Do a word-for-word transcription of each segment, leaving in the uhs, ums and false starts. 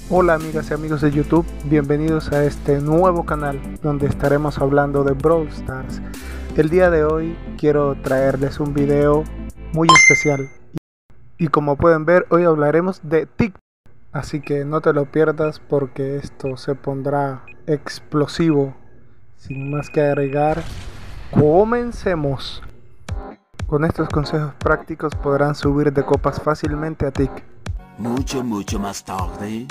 Hola amigas y amigos de YouTube, bienvenidos a este nuevo canal donde estaremos hablando de Brawl Stars. El día de hoy quiero traerles un video muy especial y como pueden ver hoy hablaremos de TikTok, así que no te lo pierdas porque esto se pondrá explosivo. Sin más que agregar, comencemos. Con estos consejos prácticos podrán subir de copas fácilmente a TikTok. Mucho, mucho más tarde.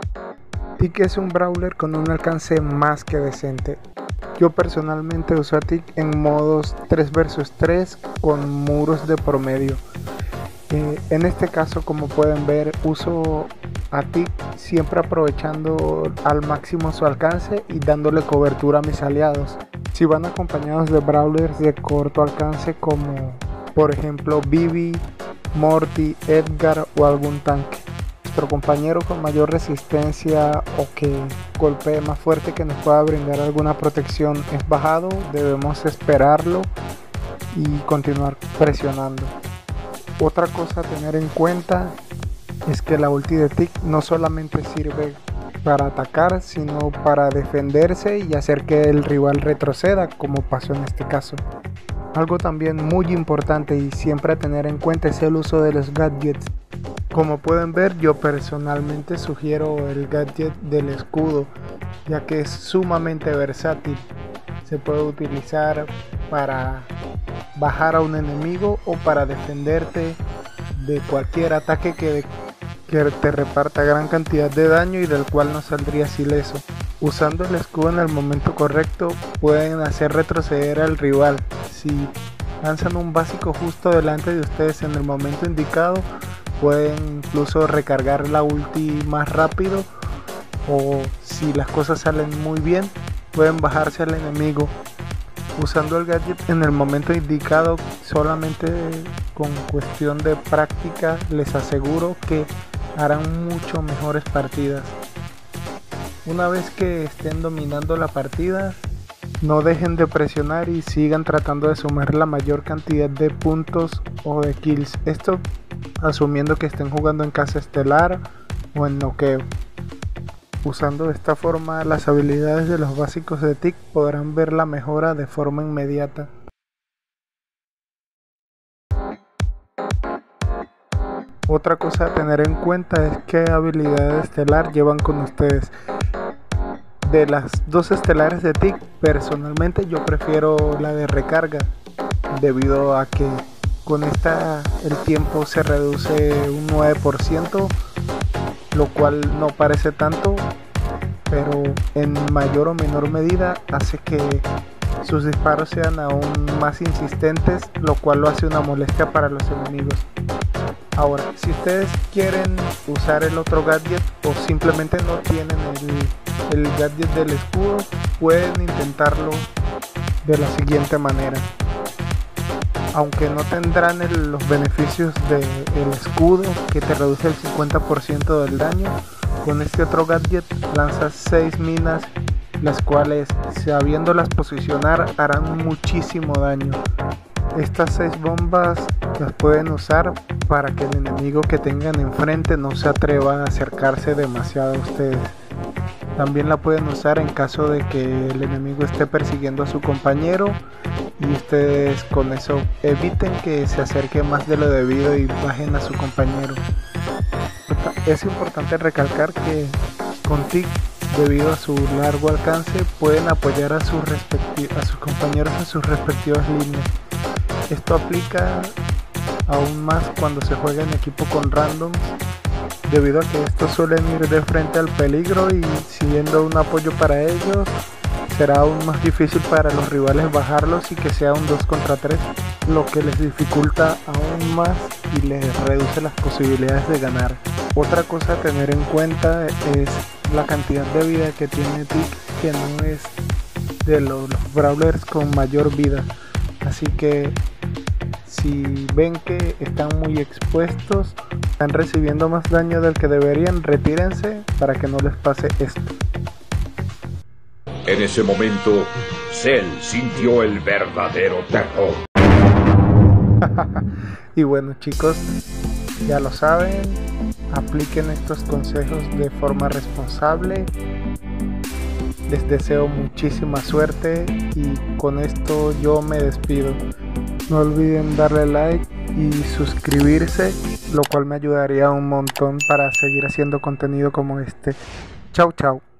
Tick es un brawler con un alcance más que decente. Yo personalmente uso a Tick en modos tres versus tres con muros de promedio. Eh, en este caso, como pueden ver, uso a Tick siempre aprovechando al máximo su alcance y dándole cobertura a mis aliados. Si van acompañados de brawlers de corto alcance como por ejemplo Bibi, Morty, Edgar o algún tanque, nuestro compañero con mayor resistencia o que golpee más fuerte que nos pueda brindar alguna protección es bajado, debemos esperarlo y continuar presionando. Otra cosa a tener en cuenta es que la ulti de Tick no solamente sirve para atacar, sino para defenderse y hacer que el rival retroceda, como pasó en este caso. Algo también muy importante y siempre a tener en cuenta es el uso de los gadgets. Como pueden ver, yo personalmente sugiero el gadget del escudo, ya que es sumamente versátil. Se puede utilizar para bajar a un enemigo o para defenderte de cualquier ataque que, que te reparta gran cantidad de daño y del cual no saldrías ileso. Usando el escudo en el momento correcto pueden hacer retroceder al rival. Si lanzan un básico justo delante de ustedes en el momento indicado, pueden incluso recargar la ulti más rápido, o si las cosas salen muy bien pueden bajarse al enemigo. Usando el gadget en el momento indicado, solamente con cuestión de práctica les aseguro que harán mucho mejores partidas. Una vez que estén dominando la partida, no dejen de presionar y sigan tratando de sumar la mayor cantidad de puntos o de kills. Esto asumiendo que estén jugando en casa estelar o en noqueo. Usando de esta forma las habilidades de los básicos de Tick podrán ver la mejora de forma inmediata. Otra cosa a tener en cuenta es qué habilidad estelar llevan con ustedes. De las dos estelares de Tick, personalmente yo prefiero la de recarga, debido a que con esta el tiempo se reduce un nueve por ciento, lo cual no parece tanto, pero en mayor o menor medida hace que sus disparos sean aún más insistentes, lo cual lo hace una molestia para los enemigos. Ahora, si ustedes quieren usar el otro gadget o simplemente no tienen el, el gadget del escudo, pueden intentarlo de la siguiente manera. Aunque no tendrán el, los beneficios del escudo que te reduce el cincuenta por ciento del daño, con este otro gadget lanzas seis minas, las cuales, sabiéndolas posicionar, harán muchísimo daño. Estas seis bombas las pueden usar para que el enemigo que tengan enfrente no se atreva a acercarse demasiado a ustedes. También la pueden usar en caso de que el enemigo esté persiguiendo a su compañero y ustedes con eso eviten que se acerque más de lo debido y bajen a su compañero. Es importante recalcar que con Tick, debido a su largo alcance, pueden apoyar a sus, a sus compañeros en sus respectivas líneas. Esto aplica aún más cuando se juega en equipo con randoms, debido a que estos suelen ir de frente al peligro y siendo un apoyo para ellos, será aún más difícil para los rivales bajarlos y que sea un dos contra tres, lo que les dificulta aún más y les reduce las posibilidades de ganar. Otra cosa a tener en cuenta es la cantidad de vida que tiene Tick, que no es de los, los brawlers con mayor vida, así que si ven que están muy expuestos, están recibiendo más daño del que deberían, retírense para que no les pase esto. En ese momento, Cell sintió el verdadero terror. Y bueno chicos, ya lo saben, apliquen estos consejos de forma responsable. Les deseo muchísima suerte y con esto yo me despido. No olviden darle like y suscribirse, lo cual me ayudaría un montón para seguir haciendo contenido como este. Chau chau.